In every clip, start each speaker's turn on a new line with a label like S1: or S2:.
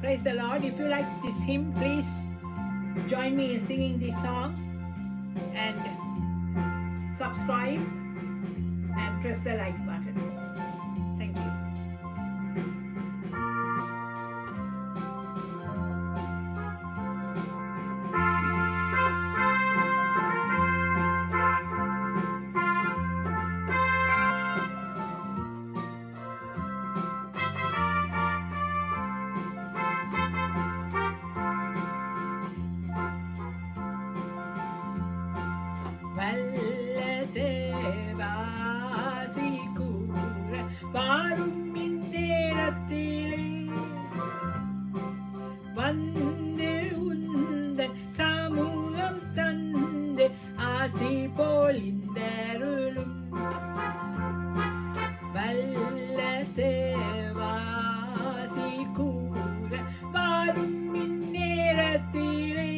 S1: Praise the Lord. If you like this hymn, please join me in singing this song and subscribe and press the like button. Thank you. வந்து உந்தன் சமூகம் தந்து ஆசி போல் இந்தருளும் வல்ல தேவாசி கூற வாரும் இந்நேரத்திலே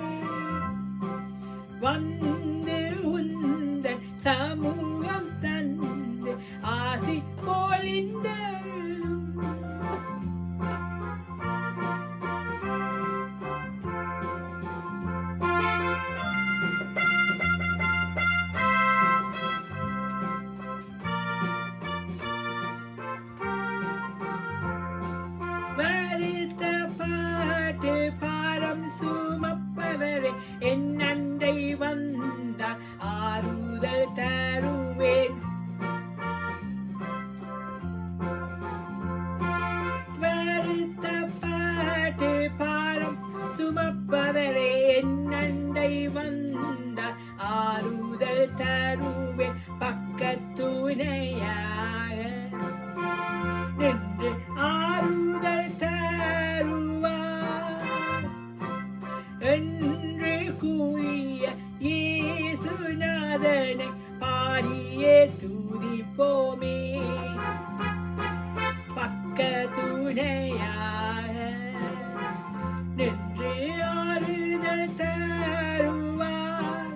S1: வந்து உந்தன் சமூகம் தந்து ஆசி போல் இந்தருளும் வருத்த பாட்டு பாரம் சுமப்பவரே என் அண்டை வந்தார் ஆறுதல் தருவேன் வருத்த பாட்டு பாரம் சுமப்பவரே என் அண்டை வந்தார் ஆறுதல் தருவேன் பக்கத்துணையாக நின்று ஆறுதல் தருவார் என்று கூறிய இயேசுநாதனை பாடியே துதிப்போமே பக்கத்துணையாக நின்று ஆறுதல் தருவார்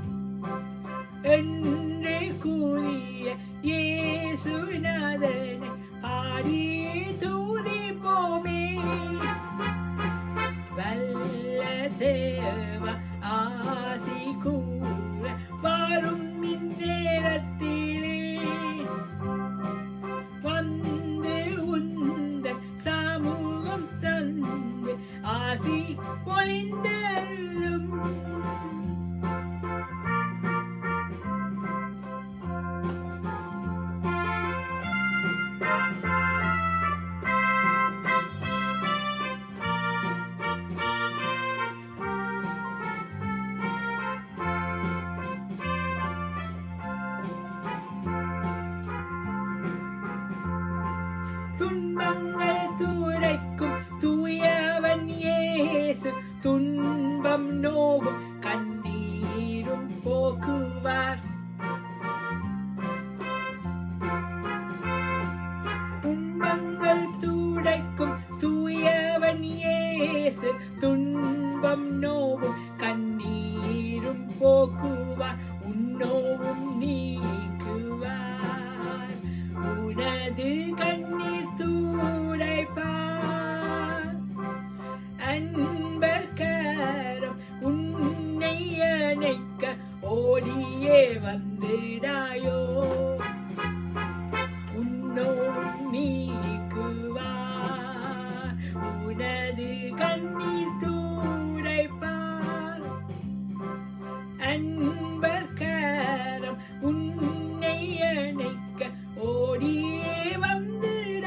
S1: என்று கூறிய இயேசுநாதனை பாடியே துதிப்போமே வல்ல தேவ ஆசி கூற வரும் இந்நேரத்திலே வந்து உந்தன் சமூகம் தந்து ஆசி பொழிந்தருளும் துன்பங்கள் துடைக்கும் தூயவன் இயேசு துன்பம் நோவும் கண்ணீரும் போக்குவார் துன்பங்கள் துடைக்கும் தூயவன் இயேசு துன்பம் நோவும் கண்ணீரும் போக்குவார் உன்னோவும் நீக்குவார் உனது கண்ணீர் துடைப்பார் அன்பர் கரம் உன்னை அணைக்க ஓடியே வந்திடாயோ உன்னோவும் நீக்குவார் உனது கண்ணீர் துடைப்பார் அன்பர் கரம் உன்னை அணைக்க ஓடியே வந்திடாயோ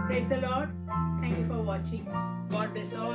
S1: Praise the Lord. Thank you for watching. God bless all.